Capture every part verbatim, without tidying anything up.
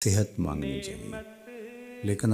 सेहत मांगनी चाहिए। लेकिन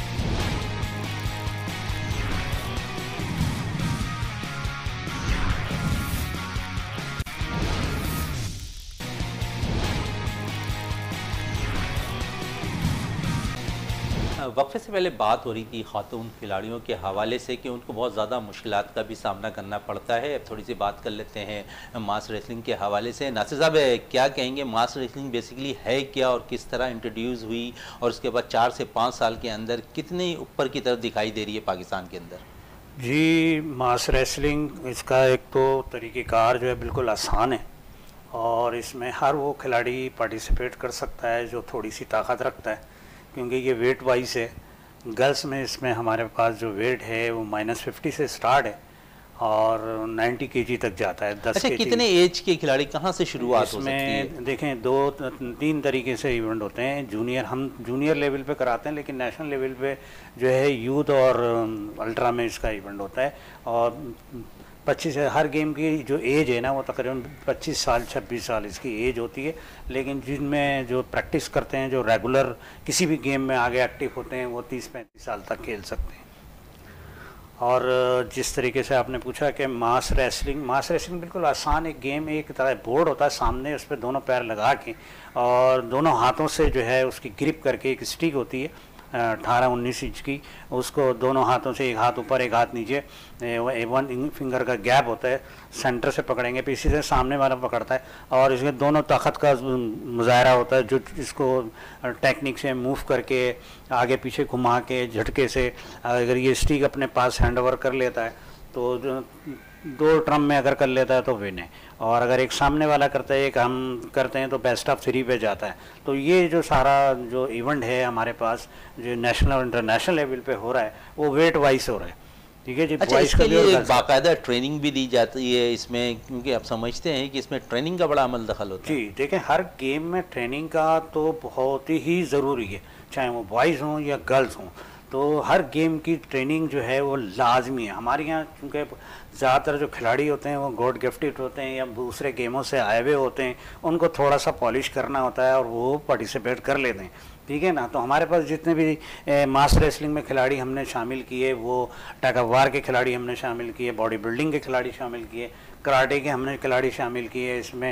वक्फे से पहले बात हो रही थी खातून खिलाड़ियों के हवाले से कि उनको बहुत ज़्यादा मुश्किलात का भी सामना करना पड़ता है। अब थोड़ी सी बात कर लेते हैं मास रेसलिंग के हवाले से। नासिर साहब, क्या कहेंगे, मास रेसलिंग बेसिकली है क्या और किस तरह इंट्रोड्यूस हुई और उसके बाद चार से पाँच साल के अंदर कितनी ऊपर की तरफ दिखाई दे रही है पाकिस्तान के अंदर? जी, मास रेसलिंग, इसका एक तो तरीक़ेकार जो है बिल्कुल आसान है और इसमें हर वो खिलाड़ी पार्टिसिपेट कर सकता है जो थोड़ी सी ताकत रखता है, क्योंकि ये वेट वाइज है। गर्ल्स में इसमें हमारे पास जो वेट है वो माइनस फिफ्टी से स्टार्ट है और नाइन्टी केजी तक जाता है। दस अच्छा, कितने एज के खिलाड़ी कहाँ से शुरुआत हो सकती है? देखें, दो तीन तरीके से इवेंट होते हैं। जूनियर हम जूनियर लेवल पे कराते हैं, लेकिन नेशनल लेवल पे जो है यूथ और अल्ट्रा में इसका इवेंट होता है। और पच्चीस हर गेम की जो एज है ना वो तकरीबन पच्चीस साल छब्बीस साल इसकी एज होती है। लेकिन जिनमें जो प्रैक्टिस करते हैं, जो रेगुलर किसी भी गेम में आगे एक्टिव होते हैं, वो तीस पैंतीस साल तक खेल सकते हैं। और जिस तरीके से आपने पूछा कि मास रेसलिंग मास रेसलिंग बिल्कुल आसान एक गेम, एक तरह बोर्ड होता है सामने, उस पर दोनों पैर लगा के और दोनों हाथों से जो है उसकी ग्रिप करके, एक स्टिक होती है अठारह उन्नीस इंच की, उसको दोनों हाथों से, एक हाथ ऊपर एक हाथ नीचे, वन फिंगर का गैप होता है, सेंटर से पकड़ेंगे फिर इसी से सामने वाला पकड़ता है और इसके दोनों ताकत का मुजाहरा होता है, जो इसको टेक्निक से मूव करके आगे पीछे घुमा के झटके से अगर ये स्टिक अपने पास हैंड ओवर कर लेता है तो दो ट्रम में अगर कर लेता है तो विन है, और अगर एक सामने वाला करता है, एक हम करते हैं तो बेस्ट ऑफ थ्री पे जाता है। तो ये जो सारा जो इवेंट है हमारे पास जो नेशनल और इंटरनेशनल लेवल पे हो रहा है वो वेट वाइज हो रहा है, ठीक है जी। अच्छा, इसके लिए एक बाकायदा ट्रेनिंग भी दी जाती है इसमें, क्योंकि आप समझते हैं कि इसमें ट्रेनिंग का बड़ा अमल दखल होता है? जी, देखें, हर गेम में ट्रेनिंग का तो बहुत ही ज़रूरी है, चाहे वो बॉयज़ हों या गर्ल्स हों। तो हर गेम की ट्रेनिंग जो है वो लाजमी है हमारे यहाँ, क्योंकि ज़्यादातर जो खिलाड़ी होते हैं वो गॉड गिफ्टेड होते हैं या दूसरे गेमों से आए हुए होते हैं, उनको थोड़ा सा पॉलिश करना होता है और वो पार्टिसिपेट कर लेते हैं, ठीक है ना। तो हमारे पास जितने भी ए, मास रेसलिंग में खिलाड़ी हमने शामिल किए, वो टग ऑफ वार के खिलाड़ी हमने शामिल किए, बॉडी बिल्डिंग के खिलाड़ी शामिल किए, कराटे के हमने खिलाड़ी शामिल किए, इसमें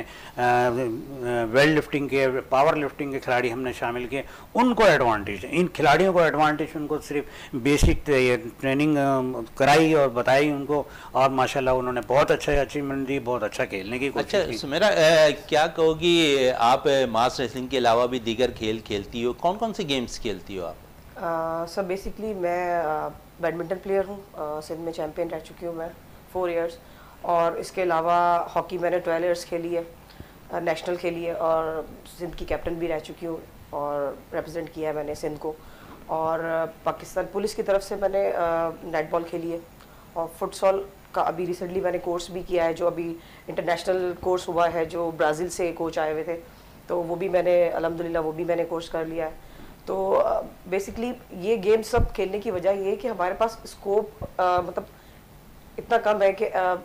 वेट लिफ्टिंग के, पावर लिफ्टिंग के खिलाड़ी हमने शामिल किए। उनको एडवांटेज है, इन खिलाड़ियों को एडवांटेज, उनको सिर्फ बेसिक ट्रेनिंग कराई और बताई उनको, और माशाल्लाह उन्होंने बहुत अच्छा अचीवमेंट दी, बहुत अच्छा खेलने की कोशिश की। अच्छा मेरा क्या कहोगी, आप मास रेसलिंग के अलावा भी दीगर खेल खेलती हो, कौन कौन से गेम्स खेलती हो आप? सर uh, बेसिकली मैं बैडमिंटन प्लेयर हूँ, सिंध में चैम्पियन रह चुकी हूँ मैं फोर इयर्स, और इसके अलावा हॉकी मैंने ट्वेल्व इयर्स खेली है, नेशनल खेली है, और सिंध की कैप्टन भी रह चुकी हूँ और रिप्रेजेंट किया है मैंने सिंध को। और पाकिस्तान पुलिस की तरफ से मैंने नेटबॉल खेली है, और फुटसॉल का अभी रिसेंटली मैंने कोर्स भी किया है, जो अभी इंटरनेशनल कोर्स हुआ है, जो ब्राज़ील से कोच आए हुए थे, तो वो भी मैंने अल्हम्दुलिल्लाह वो भी मैंने कोर्स कर लिया है। तो बेसिकली uh, ये गेम सब खेलने की वजह ये है कि हमारे पास स्कोप uh, मतलब इतना कम है कि uh,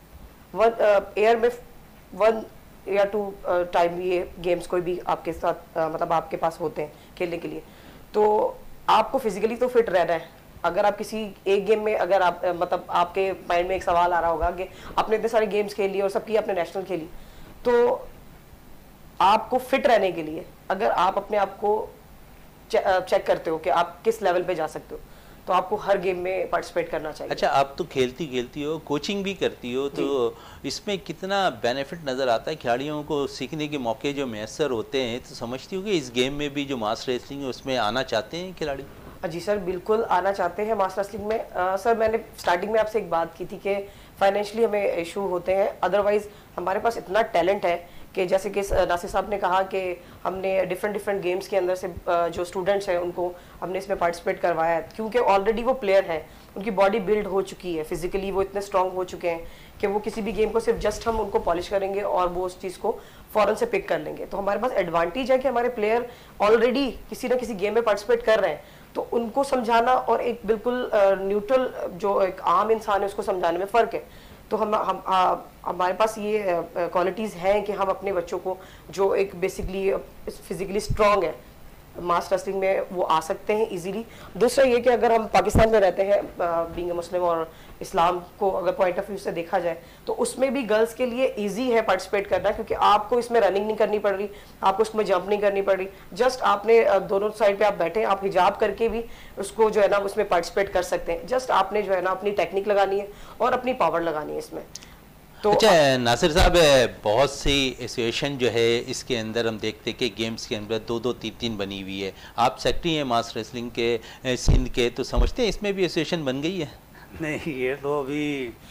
वन एयर uh, में वन या टू टाइम ये गेम्स कोई भी आपके साथ uh, मतलब आपके पास होते हैं खेलने के लिए। तो आपको फिजिकली तो फिट रहना है। अगर आप किसी एक गेम में, अगर आप uh, मतलब आपके माइंड में एक सवाल आ रहा होगा कि आपने इतने सारे गेम्स खेल लिए और सबकी आपने नेशनल खेली, तो आपको फिट रहने के लिए अगर आप अपने आप को चेक करते हो कि आप किस लेवल पे जा सकते हो, तो आपको हर गेम में पार्टिसिपेट करना चाहिए। अच्छा, आप तो खेलती खेलती हो, कोचिंग भी करती हो, तो इसमें कितना बेनिफिट नज़र आता है खिलाड़ियों को? सीखने के मौके जो मैसर होते हैं, तो समझती हो कि इस गेम में भी जो मास रेसलिंग है उसमें आना चाहते हैं खिलाड़ी? जी सर, बिल्कुल आना चाहते हैं मास रेसलिंग में। आ, सर मैंने स्टार्टिंग में आपसे एक बात की थी कि फाइनेंशियली हमें इशू होते हैं, अदरवाइज हमारे पास इतना टैलेंट है कि जैसे कि नासिर साहब ने कहा कि हमने डिफरेंट डिफरेंट गेम्स के अंदर से जो स्टूडेंट्स हैं उनको हमने इसमें पार्टिसिपेट करवाया है, क्योंकि ऑलरेडी वो प्लेयर हैं, उनकी बॉडी बिल्ड हो चुकी है, फिजिकली वो इतने स्ट्रांग हो चुके हैं कि वो किसी भी गेम को सिर्फ जस्ट हम उनको पॉलिश करेंगे और वो उस चीज़ को फ़ौरन से पिक कर लेंगे। तो हमारे पास एडवांटेज है कि हमारे प्लेयर ऑलरेडी किसी ना किसी गेम में पार्टिसिपेट कर रहे हैं, तो उनको समझाना और एक बिल्कुल न्यूट्रल जो एक आम इंसान है उसको समझाने में फ़र्क है। तो हम हम आ, हमारे पास ये क्वालिटीज़ हैं कि हम अपने बच्चों को जो एक बेसिकली फिजिकली स्ट्रांग है मास रेसलिंग में वो आ सकते हैं इजीली। दूसरा ये कि अगर हम पाकिस्तान में रहते हैं, बीइंग अ मुस्लिम, और इस्लाम को अगर पॉइंट ऑफ व्यू से देखा जाए तो उसमें भी गर्ल्स के लिए इजी है पार्टिसिपेट करना, क्योंकि आपको इसमें रनिंग नहीं करनी पड़ रही, आपको उसमें जंप नहीं करनी पड़ रही, जस्ट आपने दोनों साइड पे आप बैठे, आप हिजाब करके भी उसको जो है ना उसमें पार्टिसिपेट कर सकते हैं। जस्ट आपने जो है ना अपनी टेक्निक लगानी है और अपनी पावर लगानी है इसमें। तो अच्छा नासिर साहब, बहुत सी एसोसिएशन जो है इसके अंदर हम देखते हैं कि गेम्स के अंदर दो दो तीन तीन बनी हुई है। आप सेक्रेटरी हैं मास रेसलिंग के सिंध के, तो समझते हैं इसमें भी एसोसिएशन बन गई है? नहीं, ये तो अभी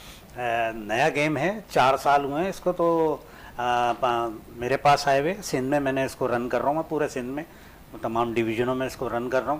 नया गेम है, चार साल हुए हैं इसको तो आ, मेरे पास आए हुए। सिंध में मैंने इसको रन कर रहा हूँ, मैं पूरे सिंध में तमाम डिवीज़नों में इसको रन कर रहा हूँ,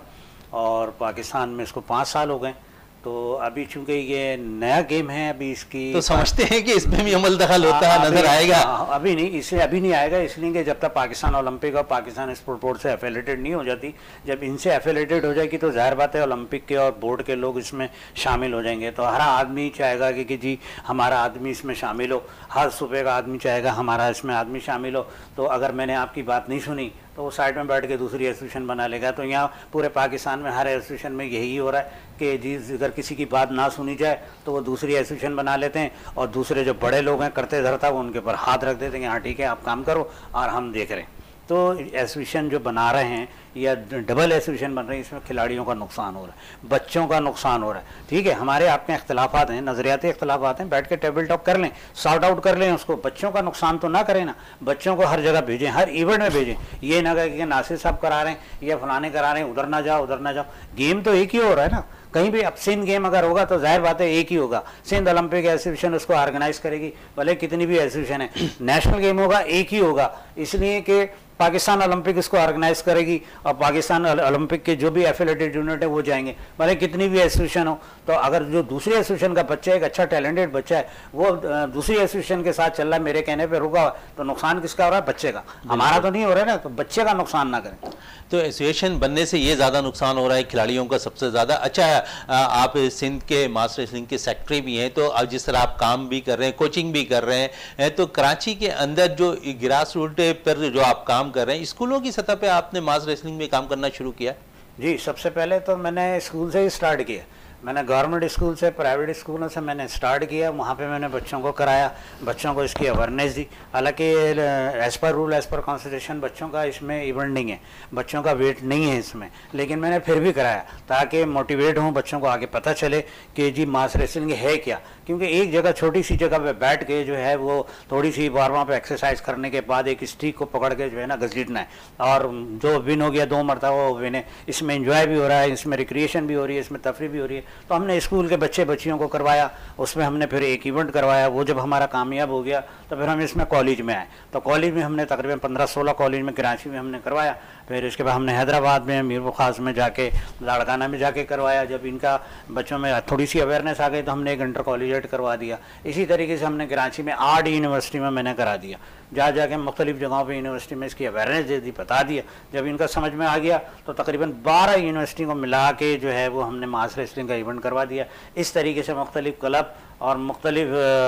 और पाकिस्तान में इसको पाँच साल हो गए। तो अभी चूंकि ये नया गेम है, अभी इसकी तो समझते हैं कि इसमें भी अमल दखल होता है, नजर आएगा? अभी नहीं, इसे अभी नहीं आएगा, इसलिए कि जब तक पाकिस्तान ओलंपिक और पाकिस्तान स्पोर्ट बोर्ड से एफिलेटेड नहीं हो जाती। जब इनसे एफिलेटेड हो जाएगी तो जाहिर बात है ओलंपिक के और बोर्ड के लोग इसमें शामिल हो जाएंगे। तो हर आदमी चाहेगा कि, कि जी हमारा आदमी इसमें शामिल हो, हर सूबे का आदमी चाहेगा हमारा इसमें आदमी शामिल हो। तो अगर मैंने आपकी बात नहीं सुनी तो वो साइड में बैठ के दूसरी एसोसिएशन बना लेगा। तो यहाँ पूरे पाकिस्तान में हर एसोसिएशन में यही हो रहा है कि जी अगर किसी की बात ना सुनी जाए तो वो दूसरी एसोसिएशन बना लेते हैं, और दूसरे जो बड़े लोग हैं करते धरता वो उनके ऊपर हाथ रख देते हैं, हाँ ठीक है आप काम करो और हम देख रहे हैं। तो एसोसिएशन जो बना रहे हैं या डबल एसोसिएशन बन रही है, इसमें खिलाड़ियों का नुकसान हो रहा है, बच्चों का नुकसान हो रहा है। ठीक है, हमारे आपके इख्तलाफात हैं, नज़रियाती इख्तलाफात हैं, बैठ के टेबल टॉक कर लें, सॉर्ट आउट कर लें उसको। बच्चों का नुकसान तो ना करें ना, बच्चों को हर जगह भेजें, हर इवेंट में भेजें। ये ना कहें कि नासिर साहब करा रहे हैं या फलाने करा रहे हैं, उधर ना जाओ उधर ना जाओ। गेम तो एक ही हो रहा है ना, कहीं भी। अब सिंध गेम अगर होगा तो जाहिर बात है एक ही होगा, सिंध ओलंपिक एसोसिएशन उसको ऑर्गेनाइज करेगी, भले कितनी भी एसोसिएशन है। नेशनल गेम होगा एक ही होगा, इसलिए कि पाकिस्तान ओलंपिक इसको ऑर्गेनाइज करेगी और पाकिस्तान ओलंपिक के जो भी एफिलेटेड यूनिट है वो जाएंगे, भले कितनी भी एसोसिएशन हो। तो अगर जो दूसरी एसोसिएशन का बच्चा है, एक अच्छा टैलेंटेड बच्चा है, वो दूसरी एसोसिएशन के साथ चल रहा है, मेरे कहने पे रुका, तो नुकसान किसका हो रहा है? बच्चे का, हमारा तो नहीं हो रहा है ना। तो बच्चे का नुकसान ना करें। तो एसोसिएशन बनने से ये ज़्यादा नुकसान हो रहा है खिलाड़ियों का सबसे ज़्यादा। अच्छा, आप सिंध के मास रेसलिंग के सेक्रेटरी भी हैं, तो अब जिस तरह आप काम भी कर रहे हैं, कोचिंग भी कर रहे हैं, तो कराची के अंदर जो ग्रास रूट पर जो आप काम कर रहे हैं, स्कूलों की सतह पे आपने मास रेसलिंग में काम करना शुरू किया? जी, सबसे पहले तो मैंने स्कूल से ही स्टार्ट किया। मैंने गवर्नमेंट स्कूल से, प्राइवेट स्कूलों से मैंने स्टार्ट किया, वहाँ पे मैंने बच्चों को कराया, बच्चों को इसकी अवेयरनेस दी। हालांकि as per rule as per constitution बच्चों का इसमें इवेंट नहीं है, बच्चों का वेट नहीं है इसमें, लेकिन मैंने फिर भी कराया ताकि मोटिवेट हों, बच्चों को आगे पता चले कि जी मास रेसलिंग है क्या। क्योंकि एक जगह छोटी सी जगह पे बैठ के जो है वो थोड़ी सी बार वहाँ पे एक्सरसाइज करने के बाद एक स्टिक को पकड़ के जो है ना घसीटना है, और जो विन हो गया दो मरतबा वो विन है। इसमें एंजॉय भी हो रहा है, इसमें रिक्रिएशन भी हो रही है, इसमें तफरी भी हो रही है। तो हमने स्कूल के बच्चे बच्चियों को करवाया, उसमें हमने फिर एक इवेंट करवाया, वो जब हमारा कामयाब हो गया तो फिर हम इसमें कॉलेज में आए। तो कॉलेज में हमने तकरीबन पंद्रह सोलह कॉलेज में कराची में हमने करवाया। फिर इसके बाद हमने हैदराबाद में, मीर बुखास में जाके, लाड़काना में जाके करवाया। जब इनका बच्चों में थोड़ी सी अवेयरनेस आ गई तो हमने एक इंटर कॉलेजिएट करवा दिया। इसी तरीके से हमने कराची में आर्ट यूनिवर्सिटी में मैंने करा दिया, जा जाके मुख्तलिफ जगहों पे यूनिवर्सिटी में इसकी अवेयरनेस दे दी, बता दिया। जब इनका समझ में आ गया तो तकरीबन बारह यूनिवर्सिटी को मिला के जो है वो हमने मास रेसलिंग का इवेंट करवा दिया। इस तरीके से मुख्तलिफ क्लब और मुख्तलिफ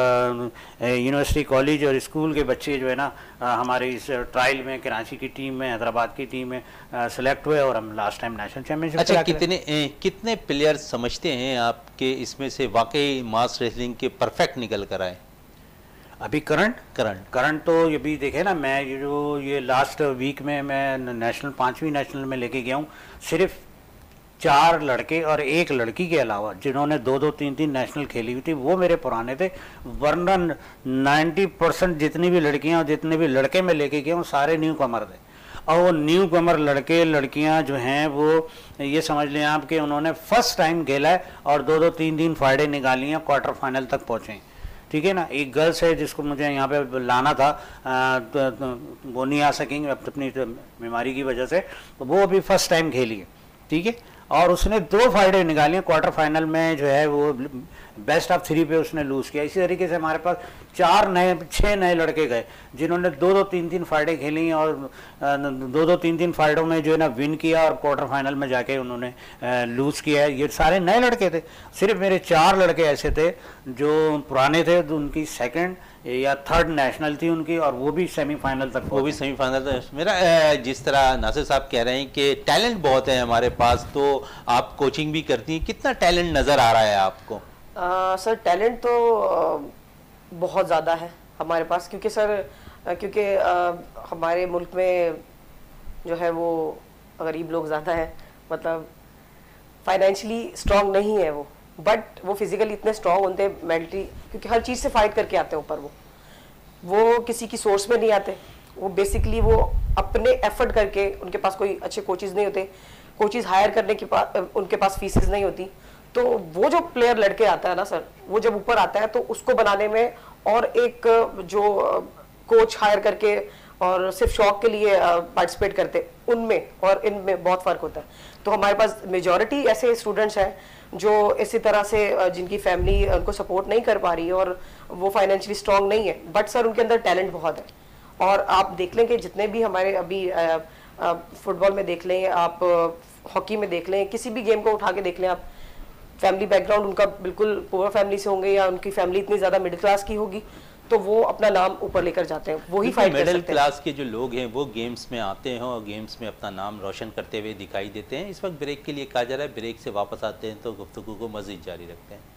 यूनिवर्सिटी, कॉलेज और स्कूल के बच्चे जो है ना हमारे इस ट्रायल में, कराची की टीम में, हैदराबाद की टीम में सेलेक्ट हुए और हम लास्ट टाइम नेशनल चैम्पियनशिप। अच्छा, कितने ए, कितने प्लेयर समझते हैं आपके इसमें से वाकई मास रेसलिंग के परफेक्ट निकल कर आए? अभी करंट करंट करंट तो ये भी देखे ना, मैं ये जो ये लास्ट वीक में मैं नेशनल पाँचवीं नेशनल में लेके गया हूँ, सिर्फ चार लड़के और एक लड़की के अलावा जिन्होंने दो दो तीन तीन नेशनल खेली हुई थी वो मेरे पुराने थे। वरना नब्बे परसेंट जितनी भी लड़कियां और जितने भी लड़के मैं लेके गया हूँ सारे न्यू कमर थे। और वो न्यू कमर लड़के लड़कियां जो हैं वो ये समझ लें आप कि उन्होंने फर्स्ट टाइम खेला है और दो दो तीन तीन फाइडें निकाली हैं, क्वार्टर फाइनल तक पहुँचे। ठीक है ना। एक गर्ल्स है जिसको मुझे यहाँ पे लाना था, आ, तो, तो, वो नहीं आ सकेंगे अपनी तो बीमारी की वजह से, तो वो अभी फर्स्ट टाइम खेली है। ठीक है, और उसने दो फाइडें निकाली, क्वार्टर फाइनल में जो है वो बेस्ट ऑफ थ्री पे उसने लूज़ किया। इसी तरीके से हमारे पास चार नए छः नए लड़के गए जिन्होंने दो दो तीन तीन फाइडें खेली और दो दो तीन तीन फाइडों में जो है ना विन किया और क्वार्टर फाइनल में जाके उन्होंने लूज़ किया है। ये सारे नए लड़के थे, सिर्फ मेरे चार लड़के ऐसे थे जो पुराने थे, तो उनकी सेकंड या थर्ड नेशनल थी उनकी, और वो भी सेमीफाइनल तक वो भी सेमीफाइनल तक। मेरा अ, जिस तरह नासिर साहब कह रहे हैं कि टैलेंट बहुत है हमारे पास, तो आप कोचिंग भी करती हैं, कितना टैलेंट नज़र आ रहा है आपको? आ, सर टैलेंट तो आ, बहुत ज़्यादा है हमारे पास, क्योंकि सर आ, क्योंकि आ, हमारे मुल्क में जो है वो गरीब लोग ज़्यादा है, मतलब फाइनेंशियली स्ट्रांग नहीं है वो, बट वो फिजिकली इतने स्ट्रांग होते हैं, मेंटली, क्योंकि हर चीज़ से फाइट करके आते हैं ऊपर। वो वो किसी की सोर्स में नहीं आते, वो बेसिकली वो अपने एफर्ट करके, उनके पास कोई अच्छे कोचेज नहीं होते, कोचेज हायर करने के पास उनके पास फीसेस नहीं होती, तो वो जो प्लेयर लड़के आता है ना सर, वो जब ऊपर आता है तो उसको बनाने में और एक जो कोच हायर करके और सिर्फ शौक के लिए पार्टिसिपेट करते उनमें और इनमें बहुत फ़र्क होता है। तो हमारे पास मेजॉरिटी ऐसे स्टूडेंट्स हैं जो इसी तरह से, जिनकी फैमिली उनको सपोर्ट नहीं कर पा रही है और वो फाइनेंशियली स्ट्रांग नहीं है, बट सर उनके अंदर टैलेंट बहुत है। और आप देख लें कि जितने भी हमारे अभी फुटबॉल में देख लें, आप हॉकी में देख लें, किसी भी गेम को उठा के देख लें आप, फैमिली बैकग्राउंड उनका बिल्कुल पुअर फैमिली से होंगे या उनकी फैमिली इतनी ज़्यादा मिडिल क्लास की होगी, तो वो अपना नाम ऊपर लेकर जाते हैं, वही फाइट कर सकते हैं। मिडिल क्लास के जो लोग हैं वो गेम्स में आते हैं और गेम्स में अपना नाम रोशन करते हुए दिखाई देते हैं। इस वक्त ब्रेक के लिए कहा जा रहा है, ब्रेक से वापस आते हैं तो गुफ्तगू को मज़ीद जारी रखते हैं।